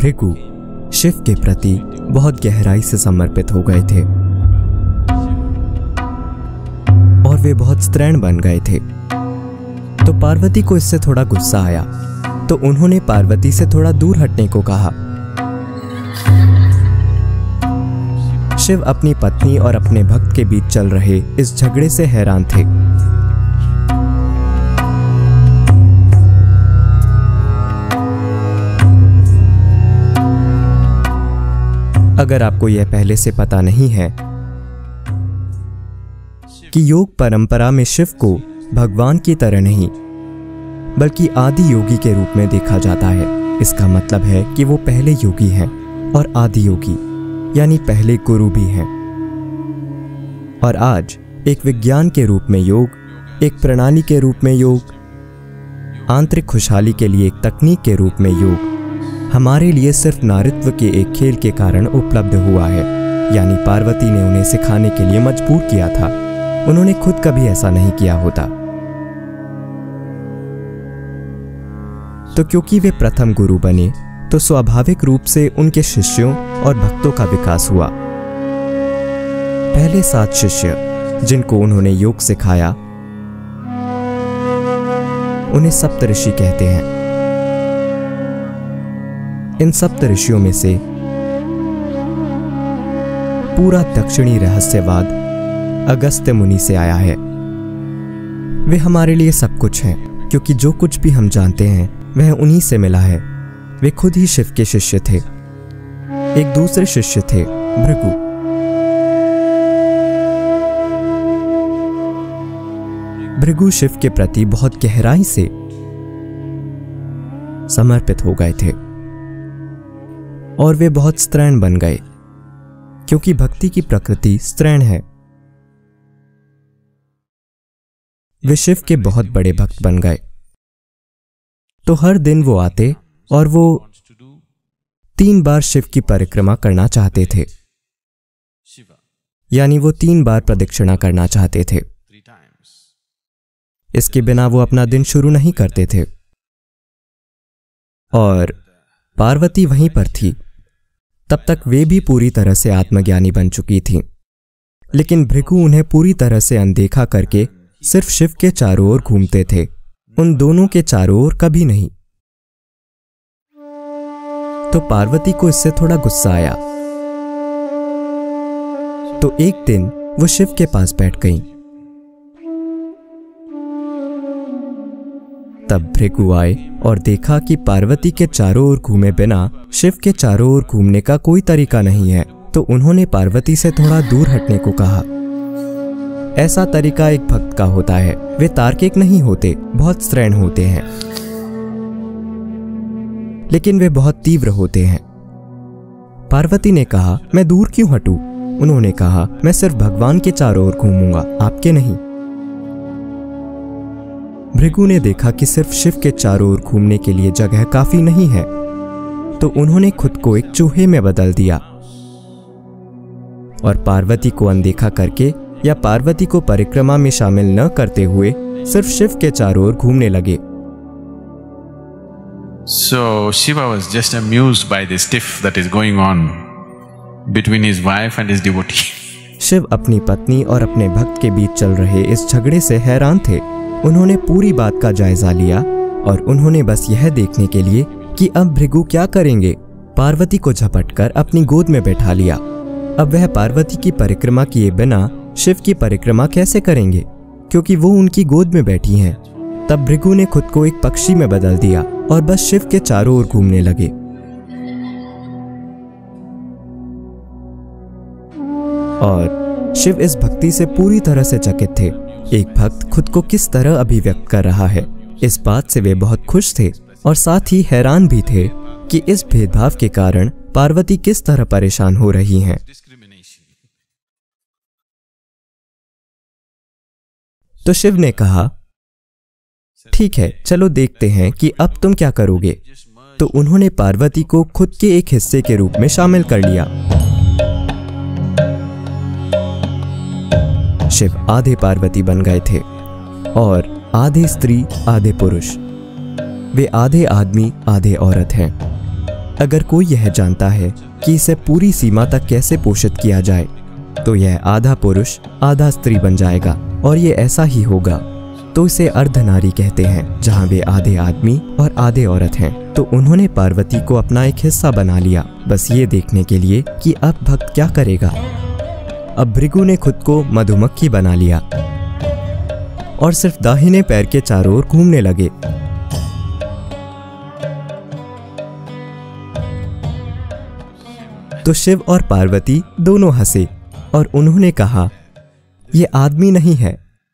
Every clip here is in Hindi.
भृगु शिव के प्रति बहुत गहराई से समर्पित हो गए थे और वे बहुत स्त्रैण बन गए थे। तो पार्वती को इससे थोड़ा गुस्सा आया, तो उन्होंने पार्वती से थोड़ा दूर हटने को कहा। शिव अपनी पत्नी और अपने भक्त के बीच चल रहे इस झगड़े से हैरान थे। अगर आपको यह पहले से पता नहीं है कि योग परंपरा में शिव को भगवान की तरह नहीं बल्कि आदि योगी के रूप में देखा जाता है, इसका मतलब है कि वो पहले योगी हैं और आदि योगी यानी पहले गुरु भी हैं। और आज एक विज्ञान के रूप में योग, एक प्रणाली के रूप में योग, आंतरिक खुशहाली के लिए एक तकनीक के रूप में योग हमारे लिए सिर्फ नारीत्व के एक खेल के कारण उपलब्ध हुआ है। यानी पार्वती ने उन्हें सिखाने के लिए मजबूर किया था, उन्होंने खुद कभी ऐसा नहीं किया होता। तो क्योंकि वे प्रथम गुरु बने तो स्वाभाविक रूप से उनके शिष्यों और भक्तों का विकास हुआ। पहले 7 शिष्य जिनको उन्होंने योग सिखाया उन्हें सप्तऋषि कहते हैं। इन सप्तऋषियों में से पूरा दक्षिणी रहस्यवाद अगस्त्य मुनि से आया है। वे हमारे लिए सब कुछ हैं, क्योंकि जो कुछ भी हम जानते हैं वह उन्हीं से मिला है। वे खुद ही शिव के शिष्य थे। एक दूसरे शिष्य थे भृगु। भृगु शिव के प्रति बहुत गहराई से समर्पित हो गए थे और वे बहुत स्त्रैण बन गए, क्योंकि भक्ति की प्रकृति स्त्रैण है। वे शिव के बहुत बड़े भक्त बन गए। तो हर दिन वो आते और वो 3 बार शिव की परिक्रमा करना चाहते थे, यानी वो 3 बार प्रदक्षिणा करना चाहते थे। इसके बिना वो अपना दिन शुरू नहीं करते थे। और पार्वती वहीं पर थी। तब तक वे भी पूरी तरह से आत्मज्ञानी बन चुकी थीं। लेकिन भृगु उन्हें पूरी तरह से अनदेखा करके सिर्फ शिव के चारों ओर घूमते थे, उन दोनों के चारों ओर कभी नहीं। तो पार्वती को इससे थोड़ा गुस्सा आया। तो एक दिन वो शिव के पास बैठ गईं। तब भृगु आए और देखा कि पार्वती के चारों ओर घूमे बिना शिव के चारों ओर घूमने का कोई तरीका नहीं है। तो उन्होंने पार्वती से थोड़ा दूर हटने को कहा। ऐसा तरीका एक भक्त का होता है, वे तार्किक नहीं होते, बहुत स्त्रैण होते हैं, लेकिन वे बहुत तीव्र होते हैं। पार्वती ने कहा, मैं दूर क्यों हटूं? उन्होंने कहा, मैं सिर्फ भगवान के चारों ओर घूमूंगा, आपके नहीं। भृगु ने देखा कि सिर्फ शिव के चारों ओर घूमने के लिए जगह काफी नहीं है, तो उन्होंने खुद को एक चूहे में बदल दिया और पार्वती को अनदेखा करके या पार्वती को परिक्रमा में शामिल न करते हुए सिर्फ शिव के चारों ओर घूमने लगे। So Shiva was just amused by this tiff that is going on between his wife and his devotee. Shiv अपनी पत्नी और अपने भक्त के बीच चल रहे इस झगड़े से हैरान थे। उन्होंने पूरी बात का जायजा लिया और उन्होंने बस यह देखने के लिए कि अब भृगु क्या करेंगे, पार्वती को झपटकर अपनी गोद में बैठा लिया। अब वह पार्वती की परिक्रमा किए बिना शिव की परिक्रमा कैसे करेंगे, क्योंकि वो उनकी गोद में बैठी हैं। तब भृगु ने खुद को एक पक्षी में बदल दिया और बस शिव के चारों ओर घूमने लगे। और शिव इस भक्ति से पूरी तरह से चकित थे। एक भक्त खुद को किस तरह अभिव्यक्त कर रहा है, इस बात से वे बहुत खुश थे और साथ ही हैरान भी थे कि इस भेदभाव के कारण पार्वती किस तरह परेशान हो रही हैं। तो शिव ने कहा, ठीक है, चलो देखते हैं कि अब तुम क्या करोगे। तो उन्होंने पार्वती को खुद के एक हिस्से के रूप में शामिल कर लिया। शिव आधे पार्वती बन गए थे और आधे स्त्री आधे पुरुष। वे आधे आदमी आधे औरत हैं। अगर कोई यह जानता है कि इसे पूरी सीमा तक कैसे पोषित किया जाए, तो यह आधा पुरुष आधा स्त्री बन जाएगा, और ये ऐसा ही होगा। तो इसे अर्धनारी कहते हैं, जहाँ वे आधे आदमी और आधे औरत हैं। तो उन्होंने पार्वती को अपना एक हिस्सा बना लिया, बस ये देखने के लिए कि अब भक्त क्या करेगा। अब भृगु ने खुद को मधुमक्खी बना लिया और सिर्फ दाहिने पैर के चारों ओर घूमने लगे। तो शिव और पार्वती दोनों हंसे और उन्होंने कहा, ये आदमी नहीं है,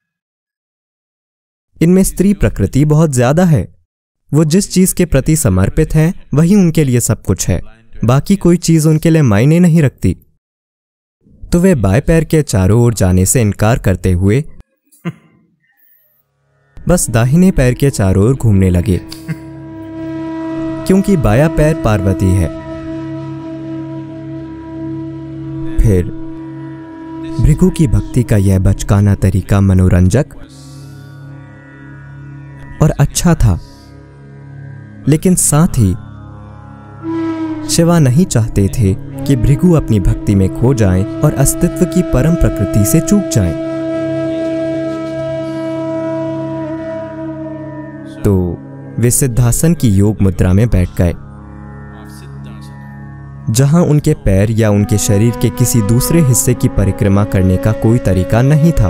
इनमें स्त्री प्रकृति बहुत ज्यादा है। वो जिस चीज के प्रति समर्पित हैं, वही उनके लिए सब कुछ है, बाकी कोई चीज उनके लिए मायने नहीं रखती। तो वे बाएं पैर के चारों ओर जाने से इनकार करते हुए बस दाहिने पैर के चारों ओर घूमने लगे, क्योंकि बायां पैर पार्वती है। फिर भृगु की भक्ति का यह बचकाना तरीका मनोरंजक और अच्छा था, लेकिन साथ ही शिवा नहीं चाहते थे कि भृगु अपनी भक्ति में खो जाएं और अस्तित्व की परम प्रकृति से चूक जाएं। तो वे सिद्धासन की योग मुद्रा में बैठ गए, जहां उनके पैर या उनके शरीर के किसी दूसरे हिस्से की परिक्रमा करने का कोई तरीका नहीं था।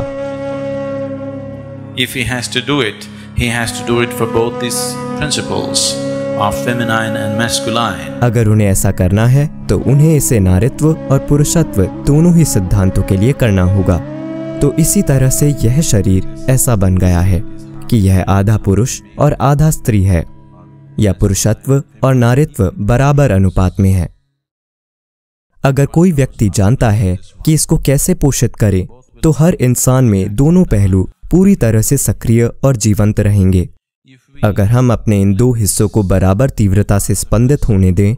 If he has to do it, he has to do it for both these principles of feminine and masculine. अगर उन्हें ऐसा करना है तो उन्हें इसे नारित्व और पुरुषत्व दोनों ही सिद्धांतों के लिए करना होगा। तो इसी तरह से यह शरीर ऐसा बन गया है कि यह आधा पुरुष और आधा स्त्री है, या पुरुषत्व और नारित्व बराबर अनुपात में है। अगर कोई व्यक्ति जानता है कि इसको कैसे पोषित करे, तो हर इंसान में दोनों पहलू पूरी तरह से सक्रिय और जीवंत रहेंगे। अगर हम अपने इन दो हिस्सों को बराबर तीव्रता से स्पंदित होने दें,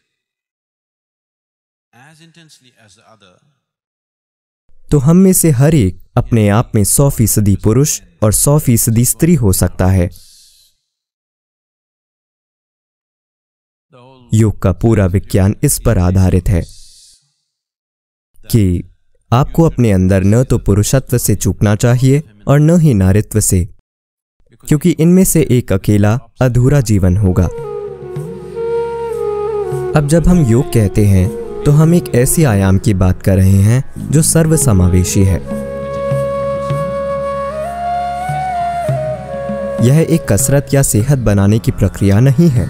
तो हम में से हर एक अपने आप में 100% पुरुष और 100% स्त्री हो सकता है। योग का पूरा विज्ञान इस पर आधारित है कि आपको अपने अंदर न तो पुरुषत्व से चूकना चाहिए और न ही नारित्व से, क्योंकि इनमें से एक अकेला अधूरा जीवन होगा। अब जब हम योग कहते हैं तो हम एक ऐसी आयाम की बात कर रहे हैं जो सर्वसमावेशी है। यह एक कसरत या सेहत बनाने की प्रक्रिया नहीं है।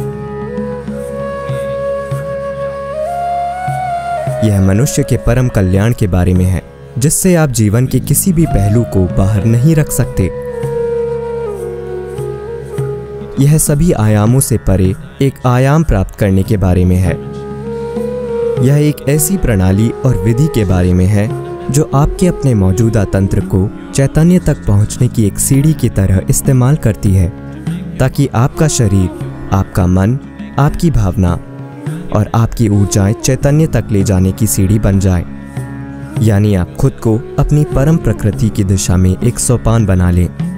यह मनुष्य के परम कल्याण के बारे में है, जिससे आप जीवन के किसी भी पहलू को बाहर नहीं रख सकते। यह सभी आयामों से परे एक आयाम प्राप्त करने के बारे में है। यह एक ऐसी प्रणाली और विधि के बारे में है जो आपके अपने मौजूदा तंत्र को चैतन्य तक पहुंचने की एक सीढ़ी की तरह इस्तेमाल करती है, ताकि आपका शरीर, आपका मन, आपकी भावना और आपकी ऊर्जाएं चैतन्य तक ले जाने की सीढ़ी बन जाए। यानी आप खुद को अपनी परम प्रकृति की दिशा में एक सोपान बना लें।